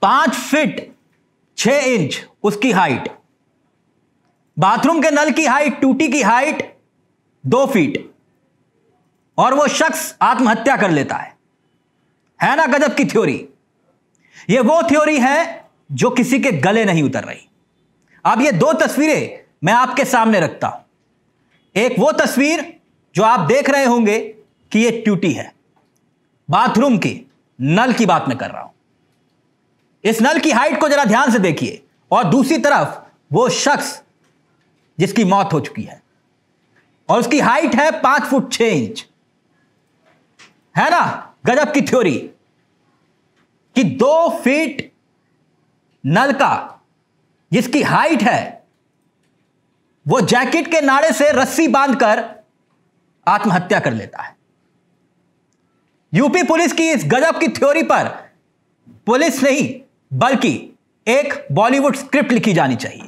5 feet 6 inch उसकी height, bathroom के नल की हाइट, टूटी की हाइट 2 फीट, और वो शख्स आत्महत्या कर लेता है ना गजब की थ्योरी। ये वो थ्योरी है जो किसी के गले नहीं उतर रही। अब ये 2 तस्वीरें मैं आपके सामने रखता हूं। एक वो तस्वीर जो आप देख रहे होंगे कि ये टूटी है, बाथरूम की नल की बात मैं कर रहा हूं। इस नल की हाइट को जरा ध्यान से देखिए, और दूसरी तरफ वो शख्स जिसकी मौत हो चुकी है, और उसकी हाइट है 5 फुट 6 इंच। है ना गजब की थ्योरी कि 2 फीट नल का जिसकी हाइट है, वो जैकेट के नाड़े से रस्सी बांधकर आत्महत्या कर लेता है। यूपी पुलिस की इस गजब की थ्योरी पर पुलिस नहीं बल्कि एक बॉलीवुड स्क्रिप्ट लिखी जानी चाहिए,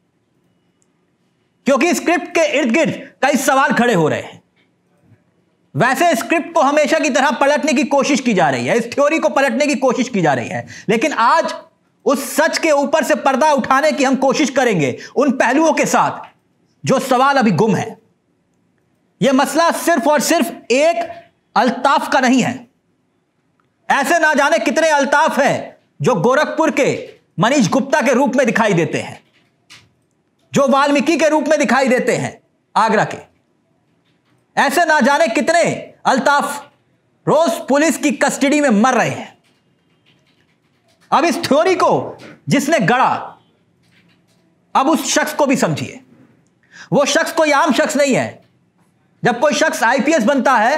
क्योंकि स्क्रिप्ट के इर्द गिर्द कई सवाल खड़े हो रहे हैं। वैसे स्क्रिप्ट को हमेशा की तरह पलटने की कोशिश की जा रही है, इस थ्योरी को पलटने की कोशिश की जा रही है, लेकिन आज उस सच के ऊपर से पर्दा उठाने की हम कोशिश करेंगे उन पहलुओं के साथ जो सवाल अभी गुम है। यह मसला सिर्फ और सिर्फ एक अल्ताफ का नहीं है। ऐसे ना जाने कितने अल्ताफ हैं जो गोरखपुर के मनीष गुप्ता के रूप में दिखाई देते हैं, जो वाल्मीकि के रूप में दिखाई देते हैं आगरा के। ऐसे ना जाने कितने अल्ताफ रोज पुलिस की कस्टडी में मर रहे हैं। अब इस थ्योरी को जिसने गढ़ा, अब उस शख्स को भी समझिए। वो शख्स कोई आम शख्स नहीं है। जब कोई शख्स आईपीएस बनता है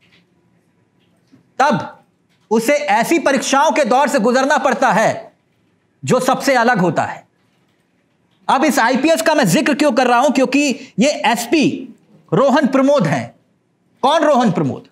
तब उसे ऐसी परीक्षाओं के दौर से गुजरना पड़ता है जो सबसे अलग होता है। अब इस आईपीएस का मैं जिक्र क्यों कर रहा हूं, क्योंकि ये एसपी रोहन प्रमोद हैं। कौन रोहन प्रमोद?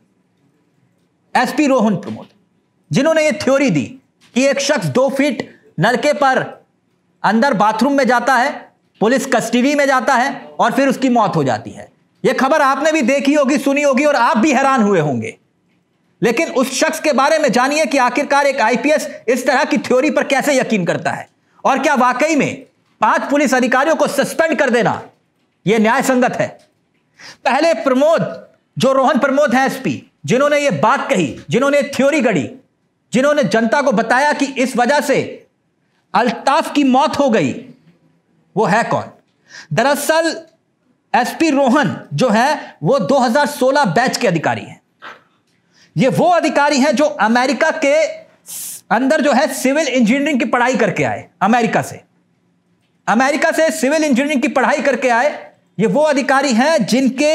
एसपी रोहन प्रमोद, जिन्होंने ये थ्योरी दी कि एक शख्स 2 फीट नलके पर अंदर बाथरूम में जाता है, पुलिस कस्टडी में जाता है और फिर उसकी मौत हो जाती है। यह खबर आपने भी देखी होगी, सुनी होगी, और आप भी हैरान हुए होंगे। लेकिन उस शख्स के बारे में जानिए कि आखिरकार एक आईपीएस इस तरह की थ्योरी पर कैसे यकीन करता है, और क्या वाकई में 5 पुलिस अधिकारियों को सस्पेंड कर देना यह न्याय संगत है। पहले प्रमोद, जो रोहन प्रमोद है एसपी, जिन्होंने यह बात कही, जिन्होंने थ्योरी गढ़ी, जिन्होंने जनता को बताया कि इस वजह से अल्ताफ की मौत हो गई, वो है कौन? दरअसल एसपी रोहन जो है वो 2016 बैच के अधिकारी हैं। ये वो अधिकारी हैं जो अमेरिका के अंदर जो है सिविल इंजीनियरिंग की पढ़ाई करके आए। अमेरिका से सिविल इंजीनियरिंग की पढ़ाई करके आए। ये वो अधिकारी हैं जिनके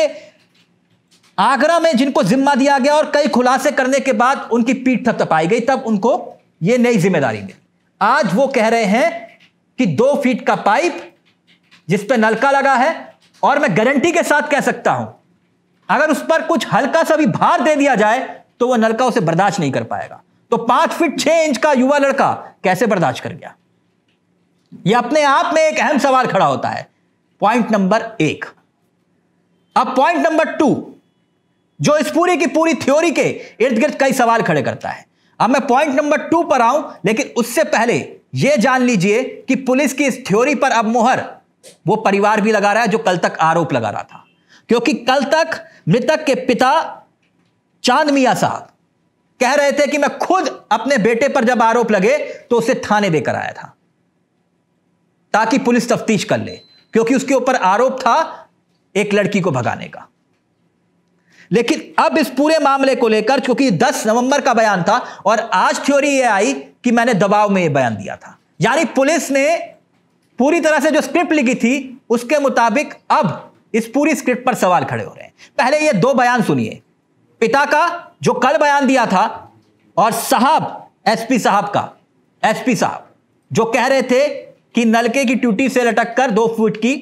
आगरा में जिनको जिम्मा दिया गया और कई खुलासे करने के बाद उनकी पीठ थपथपाई गई, तब उनको यह नई जिम्मेदारी मिली। आज वो कह रहे हैं कि 2 फीट का पाइप जिस पे नलका लगा है, और मैं गारंटी के साथ कह सकता हूं अगर उस पर कुछ हल्का सा भी भार दे दिया जाए तो वह नलका उसे बर्दाश्त नहीं कर पाएगा। तो 5 फीट 6 इंच का युवा लड़का कैसे बर्दाश्त कर गया? यह अपने आप में एक अहम सवाल खड़ा होता है। Point number 1। अब पॉइंट नंबर 2 जो इस पूरी की पूरी थ्योरी के इर्द गिर्द कई सवाल खड़े करता है। अब मैं पॉइंट नंबर 2 पर आऊं, लेकिन उससे पहले यह जान लीजिए कि पुलिस की इस थ्योरी पर अब मुहर वो परिवार भी लगा रहा है जो कल तक आरोप लगा रहा था। क्योंकि कल तक मृतक के पिता चांद मियां साहब कह रहे थे कि मैं खुद अपने बेटे पर जब आरोप लगे तो उसे थाने देकर आया था ताकि पुलिस तफ्तीश कर ले, क्योंकि उसके ऊपर आरोप था एक लड़की को भगाने का। लेकिन अब इस पूरे मामले को लेकर, क्योंकि 10 नवंबर का बयान था और आज थ्योरी यह आई कि मैंने दबाव में यह बयान दिया था, यानी पुलिस ने पूरी तरह से जो स्क्रिप्ट लिखी थी उसके मुताबिक अब इस पूरी स्क्रिप्ट पर सवाल खड़े हो रहे हैं। पहले ये 2 बयान सुनिए, पिता का जो कल बयान दिया था और साहब एसपी साहब जो कह रहे थे कि नलके की टूटी से लटक कर 2 फुट की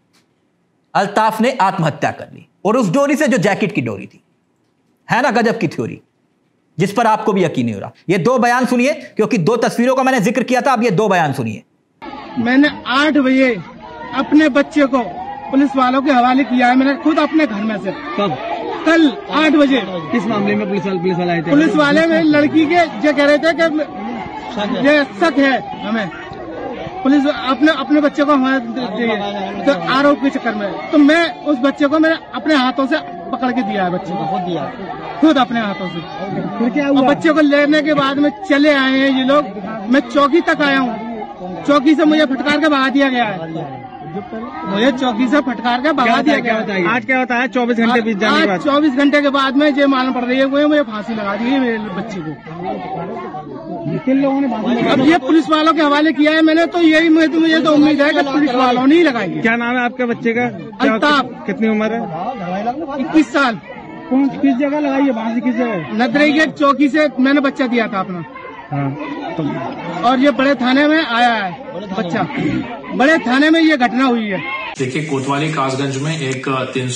अल्ताफ ने आत्महत्या कर ली, और उस डोरी से जो जैकेट की डोरी थी। है ना गजब की थ्योरी, जिस पर आपको भी यकीन नहीं हो रहा। ये 2 बयान सुनिए, क्योंकि 2 तस्वीरों का मैंने जिक्र किया था। अब ये 2 बयान सुनिए। मैंने 8 बजे अपने बच्चे को पुलिस वालों के हवाले किया है। मैंने खुद अपने घर में से। कब? कल 8 बजे। किस मामले में पुलिस वाले आए थे? पुलिस वाले में लड़की के जो कह रहे थे कि ये शक है हमें। पुलिस अपने बच्चे को हमारे तो आरोप के चक्कर में, तो मैं उस बच्चे को मैंने अपने हाथों से पकड़ के दिया है, बच्चे को खुद अपने हाथों से। फिर क्या हुआ? बच्चे को लेने के बाद में चले आए हैं ये लोग। मैं चौकी तक आया हूँ, चौकी से मुझे फटकार के भगा दिया गया है। मुझे चौकी से फटकार के भगा दिया गया। आज क्या होता है? 24 घंटे बीत जाने के बाद, 24 घंटे के बाद में ये मालूम पड़ रही है मुझे फांसी लगा दी है मेरे बच्चे को। किन लोगों ने? अब ये पुलिस वालों के हवाले किया है मैंने, तो यही मुझे तो उम्मीद है कि पुलिस वालों ने ही लगाई। क्या नाम है आपके बच्चे का? अल्ताफ। कितनी उम्र है? 21 साल। किस जगह लगाई है फांसी? किस जगह? नदरे गेट चौकी से मैंने बच्चा दिया था अपना। और ये बड़े थाने में आया है बच्चा, बड़े थाने में ये घटना हुई है। देखिए, कोतवाली कासगंज में एक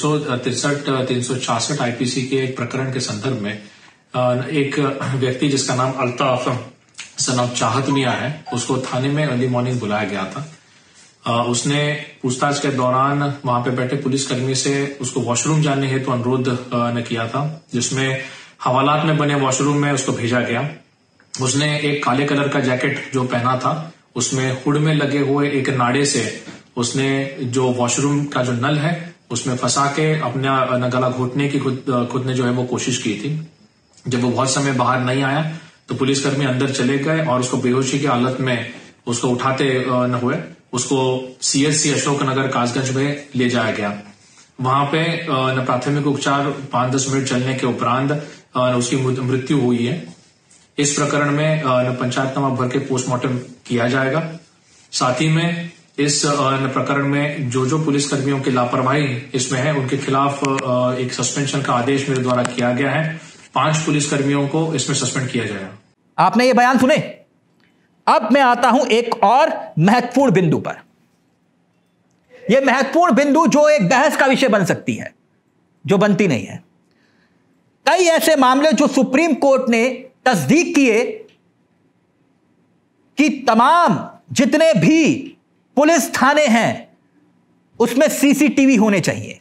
363-366 आईपीसी के एक प्रकरण के संदर्भ में एक व्यक्ति जिसका नाम अल्ताफ सन ऑफ चाहत मियां है, उसको थाने में अर्ली मॉर्निंग बुलाया गया था। उसने पूछताछ के दौरान वहां पे बैठे पुलिसकर्मी से उसको वॉशरूम जाने हेतु अनुरोध ने किया था, जिसमें हवालात में बने वॉशरूम में उसको भेजा गया। उसने एक काले कलर का जैकेट जो पहना था, उसमें हुड में लगे हुए एक नाड़े से उसने जो वॉशरूम का जो नल है उसमें फंसा के अपना गला घोटने की खुद ने जो है वो कोशिश की थी। जब वो बहुत समय बाहर नहीं आया तो पुलिसकर्मी अंदर चले गए और उसको बेहोशी की हालत में उसको उठाते न हुए उसको सीएचसी अशोकनगर कासगंज में ले जाया गया। वहां पे प्राथमिक उपचार 5-10 मिनट चलने के उपरांत उसकी मृत्यु हुई है। इस प्रकरण में पंचायतनामा भर के पोस्टमार्टम किया जाएगा। साथ ही में इस प्रकरण में जो पुलिसकर्मियों की लापरवाही इसमें है उनके खिलाफ एक सस्पेंशन का आदेश मेरे द्वारा किया गया है। 5 पुलिसकर्मियों को इसमें सस्पेंड किया जाएगा। आपने ये बयान सुने। अब मैं आता हूं एक और महत्वपूर्ण बिंदु पर। यह महत्वपूर्ण बिंदु जो एक बहस का विषय बन सकती है, जो बनती नहीं है। कई ऐसे मामले जो सुप्रीम कोर्ट ने तस्दीक किए कि तमाम जितने भी पुलिस थाने हैं उसमें सीसीटीवी होने चाहिए।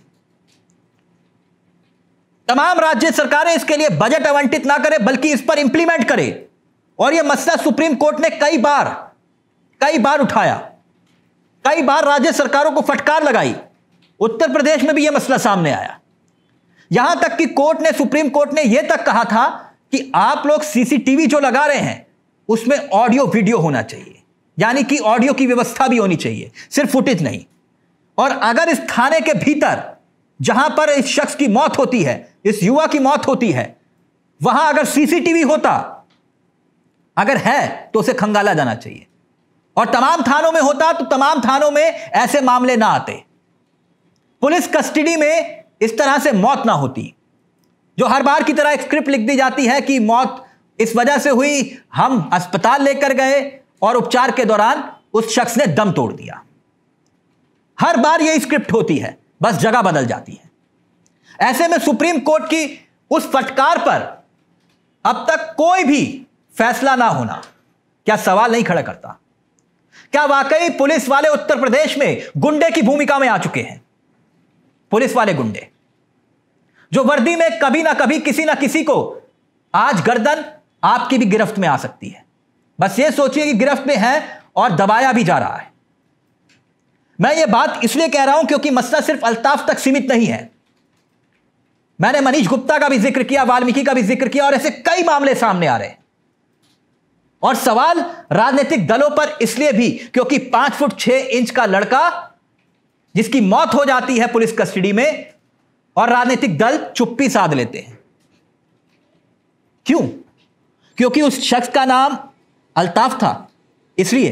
तमाम राज्य सरकारें इसके लिए बजट आवंटित ना करें बल्कि इस पर इंप्लीमेंट करें। और यह मसला सुप्रीम कोर्ट ने कई बार उठाया, कई बार राज्य सरकारों को फटकार लगाई। उत्तर प्रदेश में भी यह मसला सामने आया। यहां तक कि सुप्रीम कोर्ट ने यह तक कहा था कि आप लोग सीसीटीवी जो लगा रहे हैं उसमें ऑडियो वीडियो होना चाहिए, यानी कि ऑडियो की व्यवस्था भी होनी चाहिए, सिर्फ फुटेज नहीं। और अगर इस थाने के भीतर जहां पर इस शख्स की मौत होती है, इस युवा की मौत होती है, वहां अगर सीसीटीवी होता, अगर है तो उसे खंगाला जाना चाहिए। और तमाम थानों में होता तो तमाम थानों में ऐसे मामले ना आते, पुलिस कस्टडी में इस तरह से मौत ना होती। जो हर बार की तरह एक स्क्रिप्ट लिख दी जाती है कि मौत इस वजह से हुई, हम अस्पताल लेकर गए और उपचार के दौरान उस शख्स ने दम तोड़ दिया। हर बार यही स्क्रिप्ट होती है, बस जगह बदल जाती है। ऐसे में सुप्रीम कोर्ट की उस फटकार पर अब तक कोई भी फैसला ना होना क्या सवाल नहीं खड़ा करता? क्या वाकई पुलिस वाले उत्तर प्रदेश में गुंडे की भूमिका में आ चुके हैं? पुलिस वाले गुंडे जो वर्दी में कभी ना कभी किसी ना किसी को, आज गर्दन आपकी भी गिरफ्त में आ सकती है। बस ये सोचिए कि गिरफ्त में है और दबाया भी जा रहा है। मैं ये बात इसलिए कह रहा हूं क्योंकि मसला सिर्फ अल्ताफ तक सीमित नहीं है। मैंने मनीष गुप्ता का भी जिक्र किया, वाल्मीकि का भी जिक्र किया, और ऐसे कई मामले सामने आ रहे हैं। और सवाल राजनीतिक दलों पर इसलिए भी क्योंकि 5 फुट 6 इंच का लड़का जिसकी मौत हो जाती है पुलिस कस्टडी में और राजनीतिक दल चुप्पी साध लेते हैं। क्यों? क्योंकि उस शख्स का नाम अल्ताफ था। इसलिए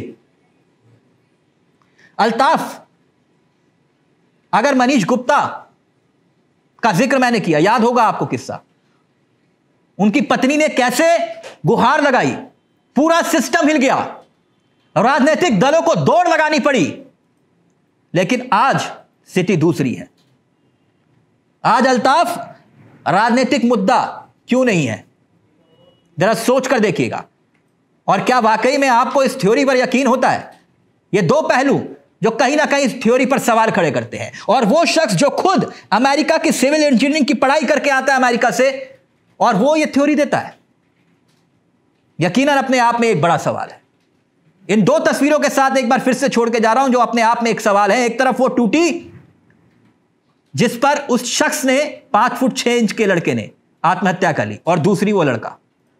अल्ताफ, अगर मनीष गुप्ता का जिक्र मैंने किया, याद होगा आपको किस्सा, उनकी पत्नी ने कैसे गुहार लगाई, पूरा सिस्टम हिल गया, राजनीतिक दलों को दौड़ लगानी पड़ी। लेकिन आज स्थिति दूसरी है। आज अल्ताफ राजनीतिक मुद्दा क्यों नहीं है? जरा सोच कर देखिएगा। और क्या वाकई में आपको इस थ्योरी पर यकीन होता है? ये 2 पहलू जो कहीं ना कहीं इस थ्योरी पर सवाल खड़े करते हैं। और वो शख्स जो खुद अमेरिका की सिविल इंजीनियरिंग की पढ़ाई करके आता है अमेरिका से, और वो ये थ्योरी देता है। यकीनन अपने आप में एक बड़ा सवाल है। इन दो तस्वीरों के साथ एक बार फिर से छोड़ के जा रहा हूं जो अपने आप में एक सवाल है। एक तरफ वो टूटी जिस पर उस शख्स ने 5 फुट 6 इंच के लड़के ने आत्महत्या कर ली, और दूसरी वो लड़का।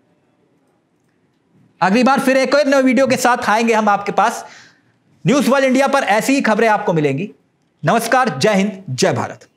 अगली बार फिर एक और नए वीडियो के साथ आएंगे हम आपके पास। न्यूज़ वर्ल्ड इंडिया पर ऐसी ही खबरें आपको मिलेंगी। नमस्कार, जय हिंद, जय भारत।